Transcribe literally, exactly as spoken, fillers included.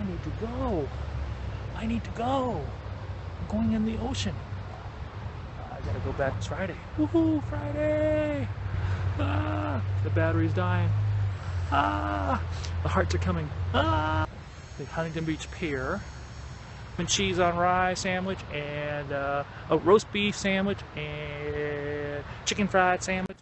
I need to go. I need to go. I'm going in the ocean. I gotta go back. It's Friday. Woohoo, Friday! Ah, the battery's dying. Ah, the hearts are coming. Ah, the Huntington Beach Pier. And cheese on rye sandwich and uh, a roast beef sandwich and chicken fried sandwich.